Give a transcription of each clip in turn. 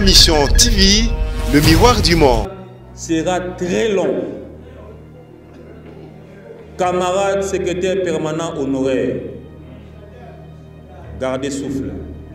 mission TV, le miroir du monde, sera très long. Camarades secrétaire permanent honoraire, gardez souffle.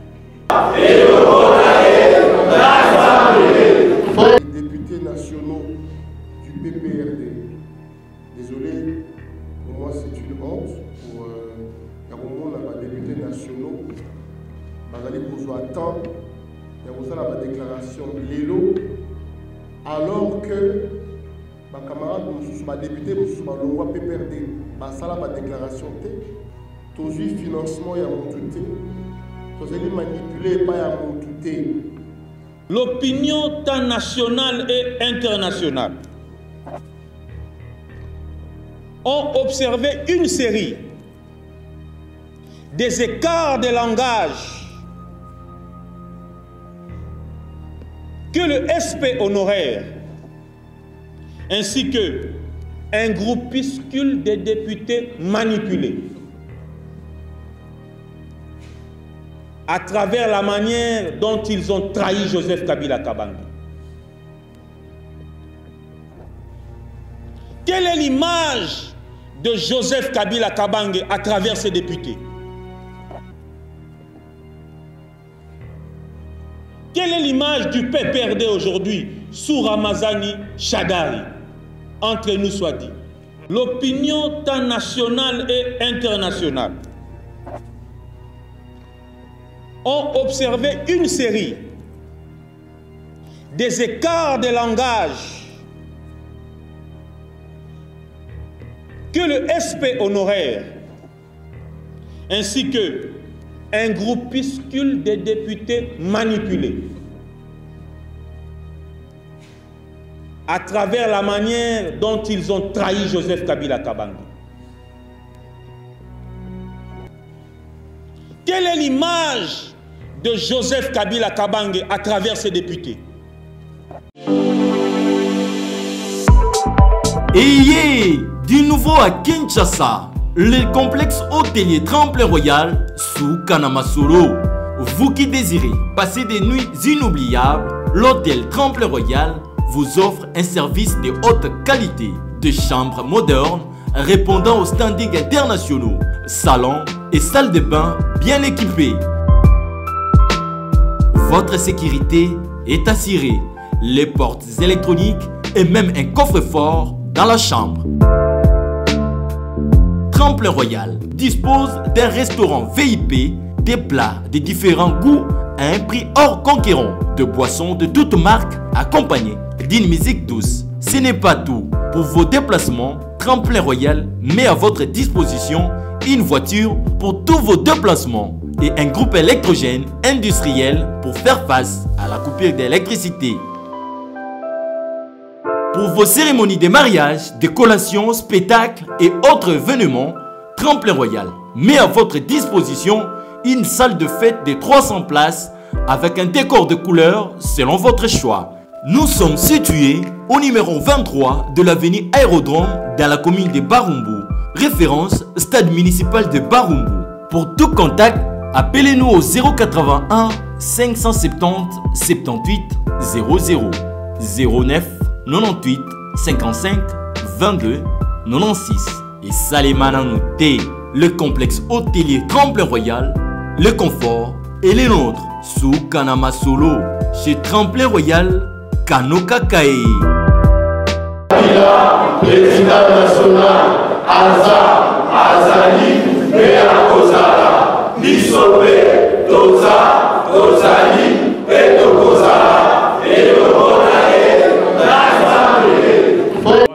Les députés nationaux du PPRD. Désolé, pour moi c'est une honte pour les députés nationaux. Pour attendre la déclaration Lélo, alors que ma camarade, ma député, ma loi PPRD, ça la déclaration tout financement et à mon tout tout manipulé pas à mon tout. L'opinion tant nationale et internationale ont observé une série des écarts de langage que le SP honoraire ainsi que un groupuscule de députés manipulés à travers la manière dont ils ont trahi Joseph Kabila Kabange. Quelle est l'image de Joseph Kabila Kabange à travers ses députés? Quelle est l'image du PPRD aujourd'hui sous Ramazani Shadari? Entre nous soit dit. L'opinion tant nationale et internationale ont observé une série des écarts de langage que le SP honoraire ainsi que un groupuscule de députés manipulés à travers la manière dont ils ont trahi Joseph Kabila Kabange. Quelle est l'image de Joseph Kabila Kabange à travers ses députés? Ayez du nouveau à Kinshasa, le complexe hôtelier Tremplin Royal sous Kanamasolo. Vous qui désirez passer des nuits inoubliables, l'hôtel Tremplin Royal vous offre un service de haute qualité, de chambres modernes répondant aux standards internationaux, salons et salles de bain bien équipées. Votre sécurité est assurée, les portes électroniques et même un coffre-fort dans la chambre. Tremplin Royal dispose d'un restaurant VIP, des plats de différents goûts à un prix hors conquérant, de boissons de toutes marques accompagnées d'une musique douce. Ce n'est pas tout. Pour vos déplacements, Tremplin Royal met à votre disposition une voiture pour tous vos déplacements et un groupe électrogène industriel pour faire face à la coupure d'électricité. Pour vos cérémonies de mariage, de collations, spectacles et autres événements, Tremplin Royal met à votre disposition une salle de fête de 300 places avec un décor de couleurs selon votre choix. Nous sommes situés au numéro 23 de l'avenue Aérodrome dans la commune de Barumbu, référence stade municipal de Barumbu. Pour tout contact, appelez-nous au 081 570 78 00 09 98 55 22 96 et Salimana Nouté, le complexe hôtelier Tremplin Royal, le confort et les nôtres sous Kanamasolo chez Tremplin Royal Kanokakae. Président national Azali Beakozala Nisobe Toza Tozali Betokozala et le Bonae Nazambe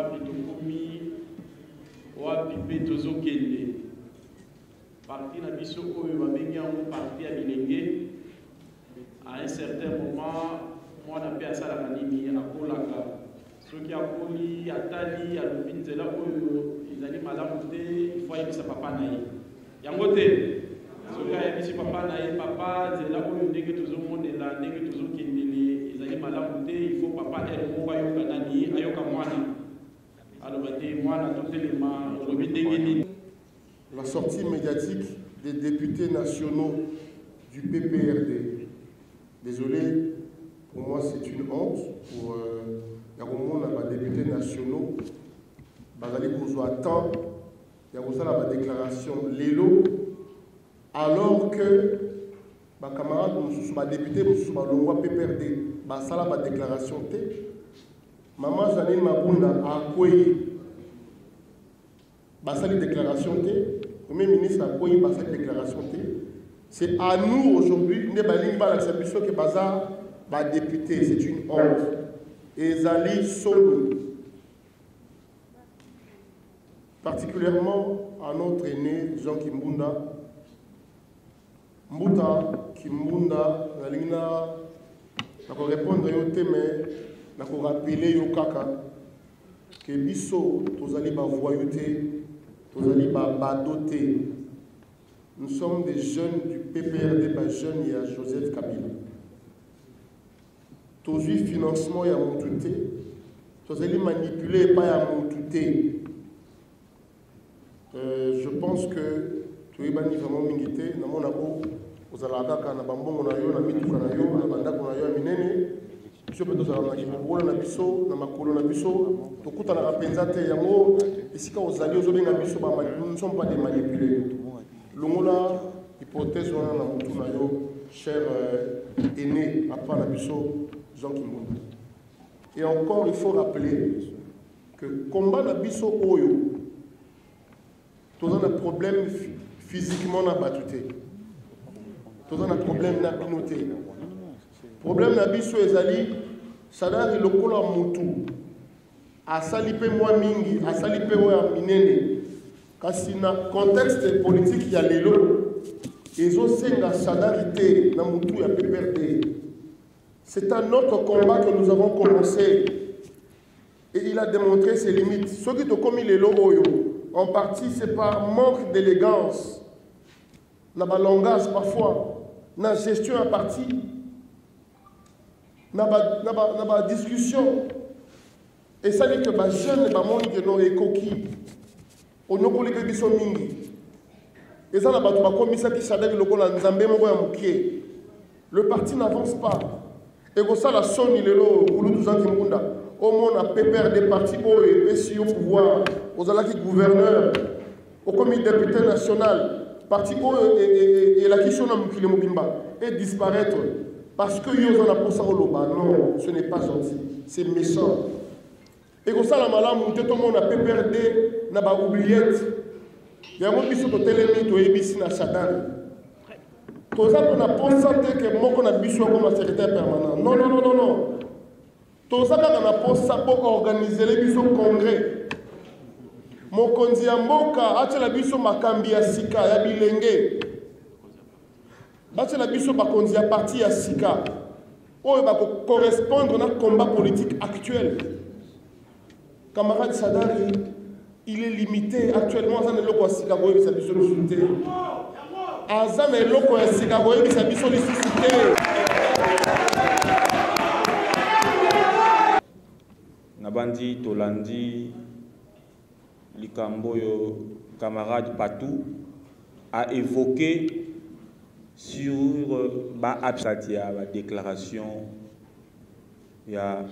Wapi Betozo Kende parti na biso oyo babengi yango parti ya bilenge. À un certain moment moi na pe asalaka nini akolaka soki akoli atali alobi nzela oyo ezali malamu te ifo ayebisa papa na ye yango te soki ayebisi papa na ye papa nzela oyo ndenge tozomonela ndenge tozokendele ezali malamu te ifo papa ere moko ayoka nani ayoka mwana aloba te mwana totelema olobi ndenge nini. La sortie médiatique des députés nationaux du PPRD. Désolé, Pour moi, c'est une honte pour les députés nationaux. Bazali Bouzou attend, il y a la déclaration Lélo, alors que les camarades, les députés, les loi PPRD, ça la déclaration T. Maman Janine Mabunda a accueilli la déclaration T. Le Premier ministre a accueilli la déclaration T. C'est à nous aujourd'hui, nous avons que Baza va député, c'est une honte. Et Zali Solo, particulièrement à notre aîné Jean Kimbunda, Kimbunda, Nalina, n'a pas répondre au thème, n'a pas rappeler au kaka, que biso, tozali ba voyauté, tozali ba badoté. Nous sommes des jeunes du PPRD, des jeunes, il y a Joseph Kabila. Tous les financements, il y a mon touté. Tous les manipulés, pas il y a mon touté. Je pense que tout le monde est vraiment mingité. Dans mon abo, aux alagaka, na bambon, na yo, na mitu, na yo, na bandako, na yo, minene. Monsieur peut nous aller na biso, na makolo na biso. Tokuta na rapenzate yango. Ici quand aux alliés, aux obenga biso, nous ne sommes pas des manipulés. L'ongola, hypothèse, on a mutu na yo, cher aîné, après la biso, Jean Kimbunda. Et encore, il faut rappeler que combat na biso oyo, tous on a un problème physiquement na batuté. Tous on a un problème na binoté. Problème na biso ezali, sadari lokola mutu, a salipe moi mingi, a salipe oya minene. Kasi na contexte politique ya lelo, ezo senga sadarité na mutu ya PPRD. C'est un autre combat que nous avons commencé et il a démontré ses limites. Ceux qui ont commis les logoyo, en partie c'est par manque d'élégance, dans le langage parfois, dans la gestion à partie, dans la discussion. Et ça dit que les jeunes, les gens qui ont été coquilles, on a collé des gens mingi. Et ça, on a commis ça qui s'adapte au le parti n'avance pas. Et comme ça, la sonne, il est là, pour le 12 ans qui m'ont au monde, a PPR des partis et au pouvoir, aux alaki gouverneurs, au comité député national, parti et la question et disparaître. Parce que ils ont la pour ça au loba. Non, ce n'est pas gentil, c'est méchant. Et comme ça, la malade, tout le monde a PPRD, n'a pas oublié. Il y a un peu de télémite au EBC na Chadari. Tout ça, on a pensé que moi, on a besoin comme secrétaire permanent. Non, non, non, non, non. Tout ça, on a pensé pour organiser les bisous congrès. Mon konzi ya mboka, ache la biso makambi ya sika, ya bilenge. Ache la biso makonzi ya parti ya sika. Oh, il va correspondre à notre combat politique actuel. Camarade Sadari, il est limité actuellement dans le loco à sika, il s'est biso le souté. Azam est loco à sika, il s'est biso le souté. Nabandi Tolandi Likamboyo, camarade Patou, a évoqué sur la déclaration, il y a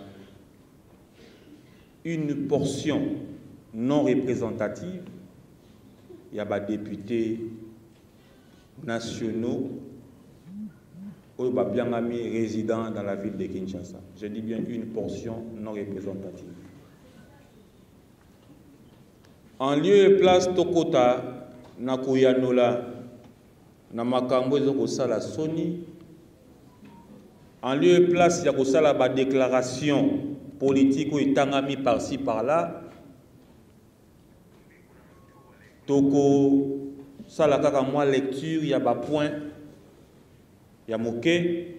une portion non représentative, il y a des députés nationaux, ou bien amis résidents dans la ville de Kinshasa. Je dis bien une portion non représentative. En lieu et place Tokota, Nakuyanola, Namakambo Ezokosala Soni, en lieu et place Yakosala ba déclaration politique ou etangami par-ci par-là, Toko Salakaka moi lecture, il y a ba point, il y a moqué,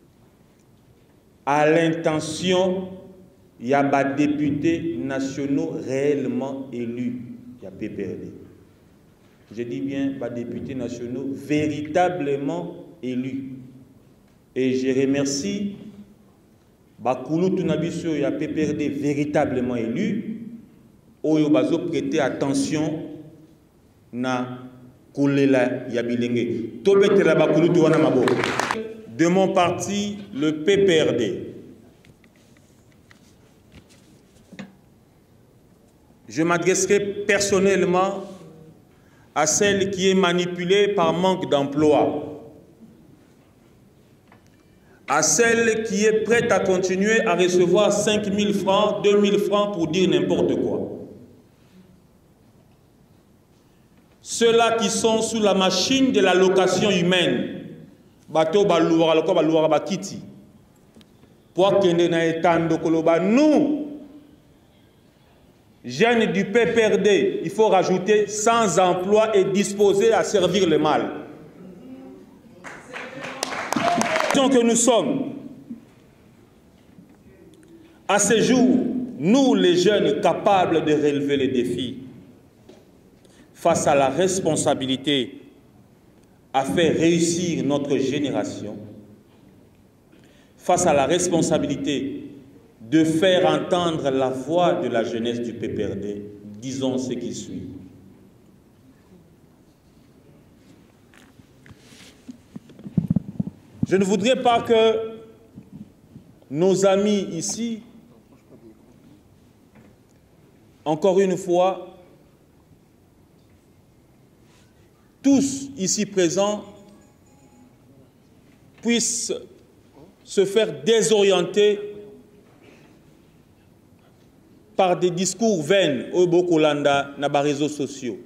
à l'intention, il y a des députés nationaux réellement élus. Il y a PPRD. Je dis bien des députés nationaux véritablement élus. Et je remercie Bakoulou Tunabiso, il y a PPRD véritablement élu. Oyo bazo prêter attention na Koulela Yabilenge. Tobetela Bakoulou Tuana Mabo. De mon parti, le PPRD. je m'adresserai personnellement à celle qui est manipulée par manque d'emploi, à celle qui est prête à continuer à recevoir 5 000 francs, 2 000 francs pour dire n'importe quoi. Ceux-là qui sont sous la machine de la location humaine, bateau balouara loko balouara bakiti, pour kende na etando koloba, nous, jeunes du PPRD, il faut rajouter sans emploi et disposés à servir le mal. Que nous sommes, à ce jour, nous les jeunes capables de relever les défis, face à la responsabilité à faire réussir notre génération, face à la responsabilité de faire entendre la voix de la jeunesse du PPRD, disons ce qui suit. Je ne voudrais pas que nos amis ici, encore une fois, tous ici présents, puissent se faire désorienter par des discours vains au Bokolanda na ba réseaux sociaux.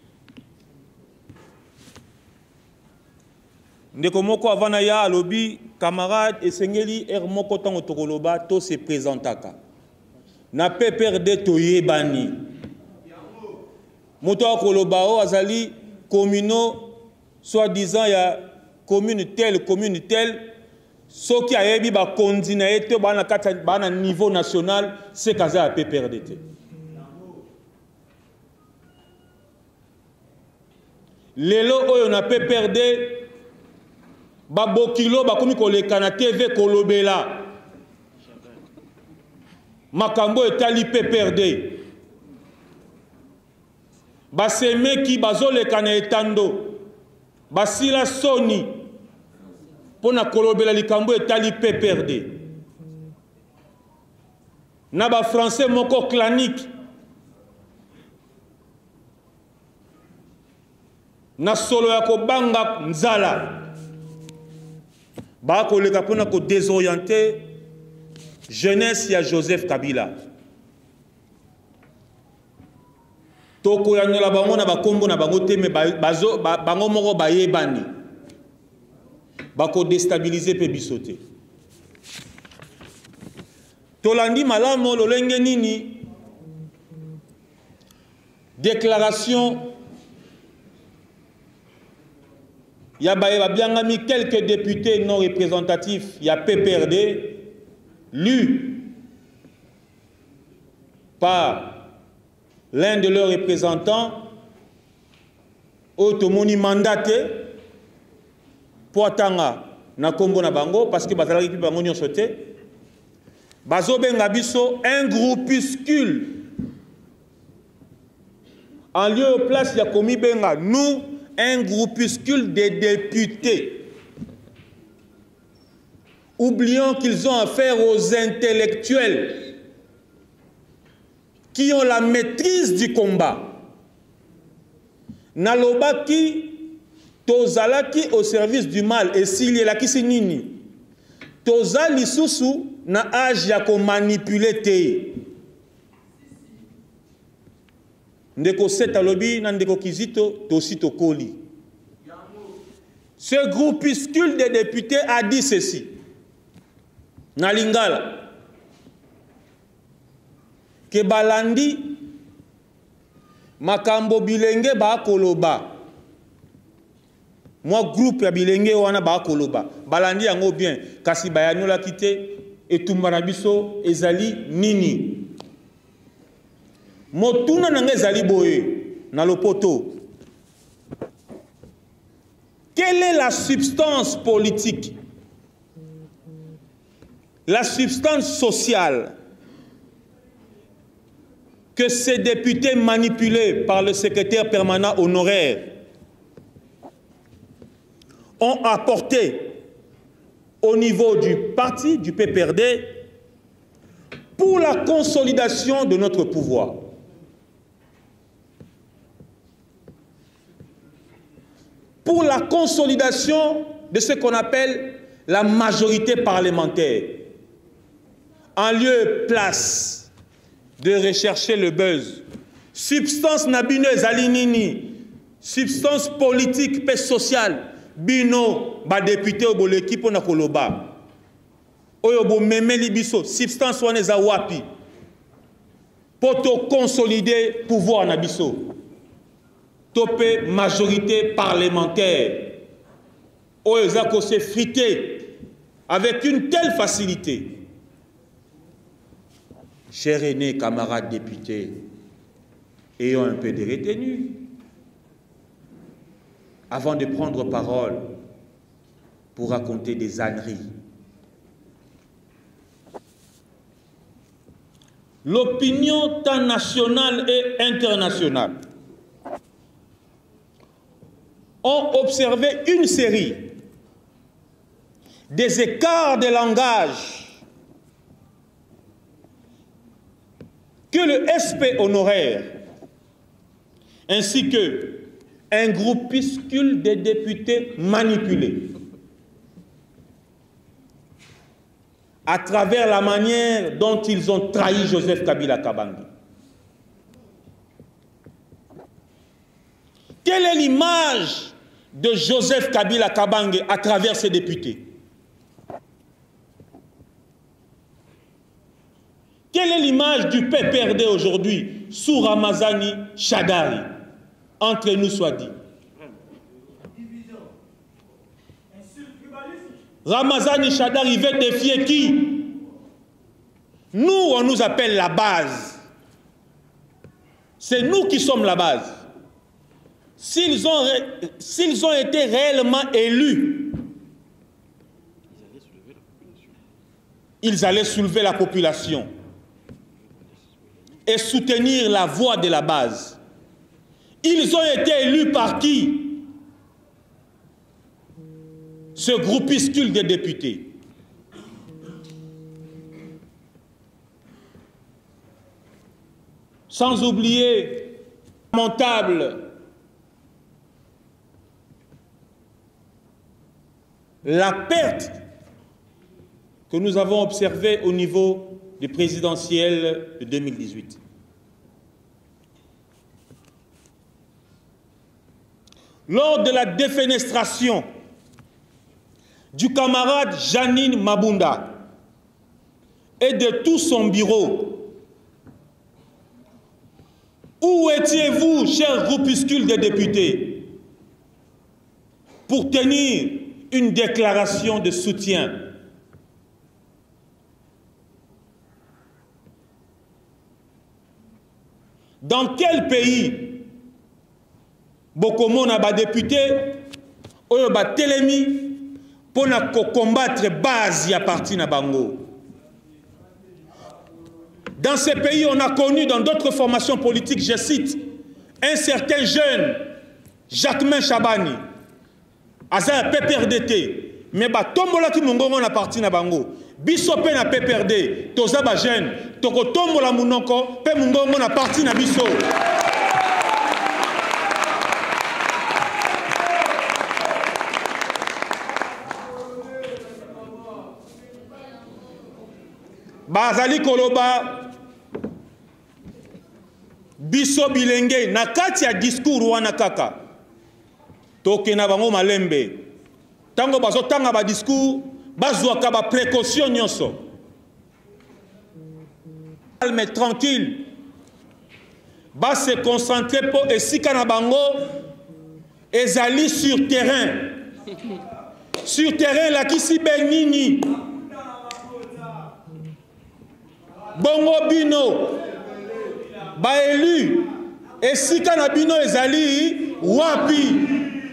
Ndeko moko avana ya alobi camarade esengeli moko tango tokoloba to se présentaka na PPRD toyebani moto akoloba o azali communaux soi-disant ya commune telle soki ayebi ba kondina ete bana niveau national c'est kaza ya PPRD te. Lelo oyo na PPRD babokilo bakomi koleka na TV kolobela makambo etali PPRD basemeki bazoleka na etando basila soni pona kolobela likambo etali PPRD na ba français moko clanique na solo ya kobanga nzala ba koleka pona ko désorienter jeunesse ya Joseph Kabila toko ya nyola bango na bakombo na bango te me bango moko bayebani bako déstabiliser pe bisote tolandi malamo lolenge nini déclaration il y a bien mis quelques députés non représentatifs, il y a PPRD, lus par l'un de leurs représentants, automoni mandaté, pour attendre na kombo na bango, parce que bazalaki pi bango nyon sote, bazo benga biso un groupuscule. En lieu et place, il y a commis benga, nous, un groupuscule de députés. Oublions qu'ils ont affaire aux intellectuels qui ont la maîtrise du combat. Nalobaki, tozalaki au service du mal, et s'il est là qui nini. Tozali susu na âge ya ko manipuler te. Ndeko Seta Lobi, Nandeko Kizito, Tosito Koli. Ce groupuscule de députés a dit ceci. Nalingala. Que balandi, makambo bilenge ba koloba. Moi, groupe ya bilenge wana ba koloba. Balandi yango bien. Kasi bayanola kite, etumbarabiso, ezali nini. Motuna nange zali boye na lopoto. Quelle est la substance politique, la substance sociale que ces députés manipulés par le secrétaire permanent honoraire ont apporté au niveau du parti, du PPRD, pour la consolidation de notre pouvoir? pour la consolidation de ce qu'on appelle la majorité parlementaire. En lieu et place de rechercher le buzz, substance nabino ezali nini, substance politique et sociale, bino ba député ou l'équipe na koloba. Oyo bo memeli biso, substance wana eza wapi? Pour te consolider pouvoir na biso. Topé majorité parlementaire. Oyo eza ko se friter avec une telle facilité. Chers aînés, camarades députés, ayons un peu de retenue avant de prendre parole pour raconter des âneries. L'opinion tant nationale et internationale ont observé une série des écarts de langage que le SP honoraire ainsi que un groupuscule de députés manipulés à travers la manière dont ils ont trahi Joseph Kabila Kabange. Quelle est l'image de Joseph Kabila Kabange à travers ses députés? Quelle est l'image du PPRD aujourd'hui sous Ramazani Shadari? Entre nous soit dit. Ramazani Shadari veut défier qui? Nous, on nous appelle la base. C'est nous qui sommes la base. S'ils ont été réellement élus, ils allaient soulever la population et soutenir la voix de la base. Ils ont été élus par qui? Ce groupuscule de députés. Sans oublier, lamentable, la perte que nous avons observée au niveau du présidentiel de 2018. Lors de la défenestration du camarade Janine Mabunda et de tout son bureau, où étiez-vous, chers groupuscules de députés, pour tenir une déclaration de soutien? Dans quel pays Bokomo na ba député oyo ba telemi pour combattre base ya parti na bango? Dans ces pays, on a connu dans d'autres formations politiques, je cite, un certain jeune, Jacquemin Chabani, Aza PPRDT, mais ba tombola ki mongongo na parti na bango. Biso pe na PPRD, toza ba jeune, toko tombola munoko, pe mongongo na parti na biso. Bazali koloba biso bilenge na kati ya discours wana kaka toke na bango malembe tango bazo tanga ba discours bazwaka ba précaution nyonso calme tranquille ba se concentrer pour esika na bango ezali sur terrain la kisi benini bongo bino ba élu esika na bino ezali wapi?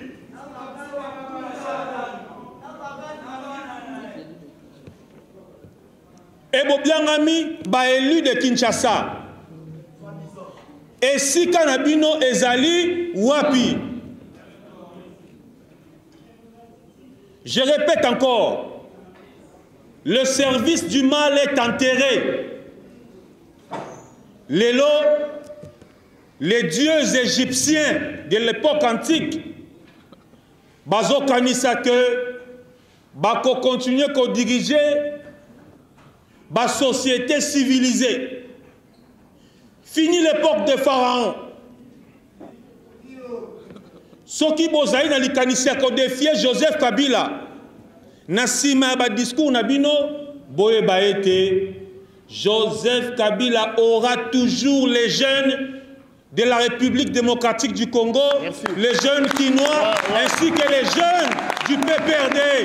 Ebo biangami ba élu de Kinshasa esika na bino ezali wapi? Je répète encore, le service du mal est enterré. Les dieux égyptiens de l'époque antique bazo kanisa que bako continuer ko diriger ba société civilisée. Fini l'époque de Pharaon. Soki bozali na likanisi ko défier Joseph Kabila. Na sima ba discours na bino boye ba été Joseph Kabila aura toujours les jeunes de la République démocratique du Congo, merci, les jeunes Quinois, ainsi que les jeunes du PPRD.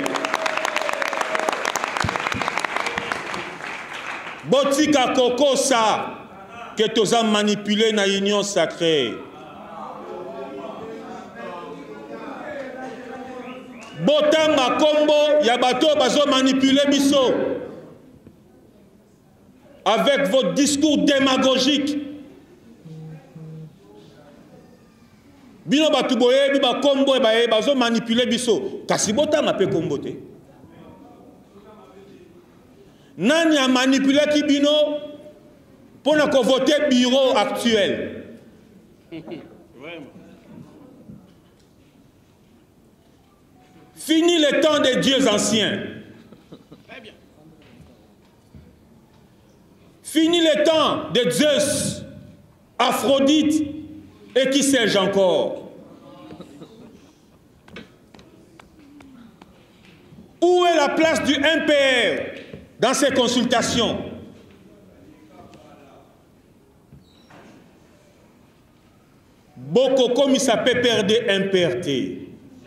Botika Kokosa, que tu as manipulé dans l'union sacrée. Botanga Kombo, Yabato Bazo manipulé Bisso. Avec votre discours démagogique. Bino Batuboye, Biba Kombo, Bazo manipulé Bisso. Kasi Botanga pe Kombo te. Nani a manipulé qui Bino pour ne voter bureau actuel. Fini le temps des dieux anciens. Fini le temps de Zeus, Aphrodite et qui sais-je encore. Où est la place du MPR dans ces consultations? Beaucoup comme il s'appelle perdre MPRT.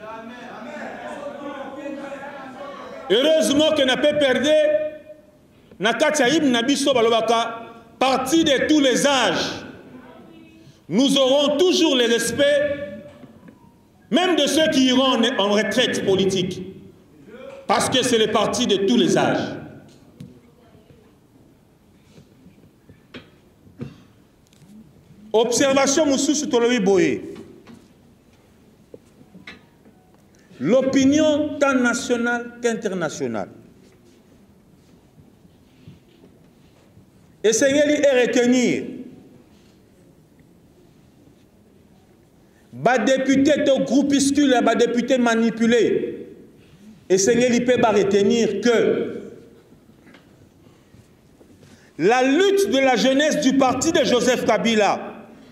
Heureusement que n'a pas perdu Nakatiaïb Nabiso Balobaka, parti de tous les âges. Nous aurons toujours le respect, même de ceux qui iront en retraite politique. Parce que c'est le parti de tous les âges. Observation Moussou Tolobi Boye. L'opinion tant nationale qu'internationale. Essayez de retenir. Bas député de groupuscule, bas député manipulé. Essayez de retenir que la lutte de la jeunesse du parti de Joseph Kabila,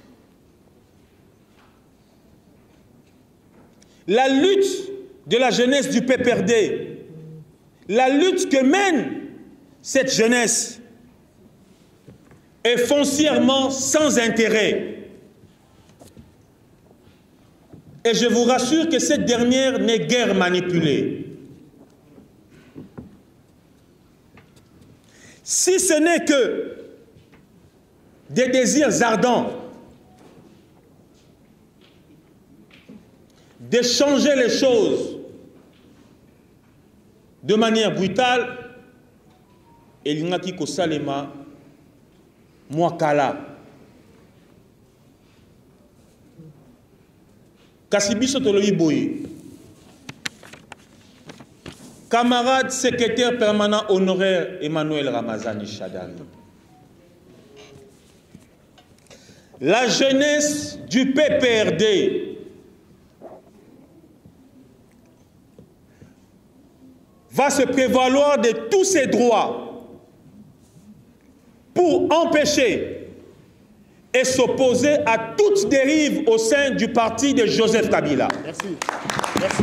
la lutte de la jeunesse du PPRD, la lutte que mène cette jeunesse est foncièrement sans intérêt. Et je vous rassure que cette dernière n'est guère manipulée. Si ce n'est que des désirs ardents de changer les choses de manière brutale, et il n'y a qu'au Salema, Mwakala. Kassibiso Toloyi Boye, camarade secrétaire permanent honoraire Emmanuel Ramazani Chadari. La jeunesse du PPRD va se prévaloir de tous ses droits pour empêcher et s'opposer à toute dérive au sein du parti de Joseph Kabila. Merci. Merci.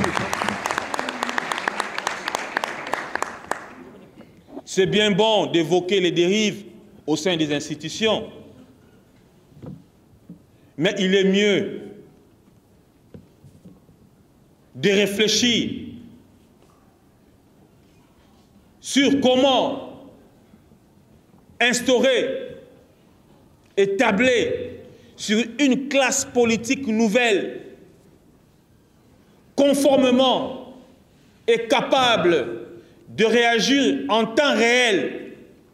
C'est bien bon d'évoquer les dérives au sein des institutions, mais il est mieux de réfléchir sur comment instaurer et tabler sur une classe politique nouvelle, conformément et capable de réagir en temps réel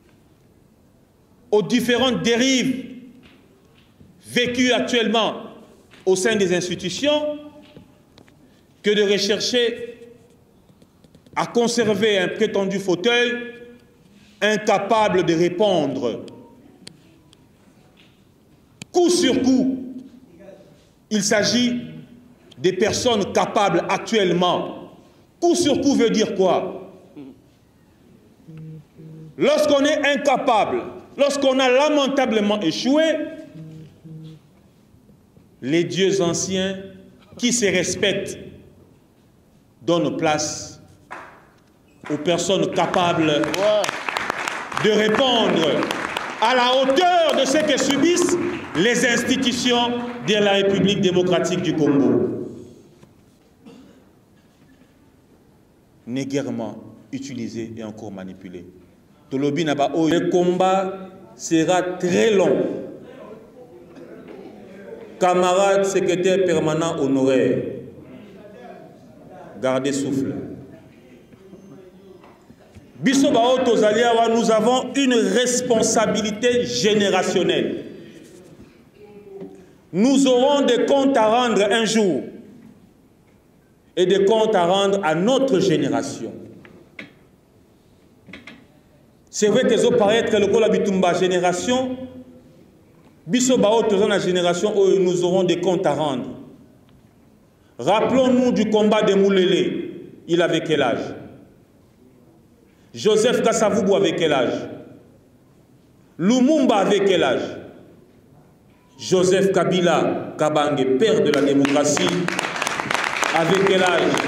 aux différentes dérives vécues actuellement au sein des institutions, que de rechercher à conserver un prétendu fauteuil incapable de répondre. Coup sur coup, il s'agit des personnes capables actuellement. Coup sur coup veut dire quoi? Lorsqu'on est incapable, lorsqu'on a lamentablement échoué, les dieux anciens qui se respectent donnent place aux personnes capables de répondre à la hauteur de ce que subissent les institutions de la République démocratique du Congo. Néguèrement utilisé et encore manipulé. Le combat sera très long. Camarades, secrétaire permanent honoraire, gardez souffle. Nous avons une responsabilité générationnelle. Nous aurons des comptes à rendre un jour et des comptes à rendre à notre génération. C'est vrai que ça paraît être le Bitumba génération, la génération où nous aurons des comptes à rendre. Rappelons-nous du combat de Moulele. Il avait quel âge? Joseph Kasavubu avait quel âge? Lumumba avait quel âge? Joseph Kabila Kabange, père de la démocratie, avait quel âge?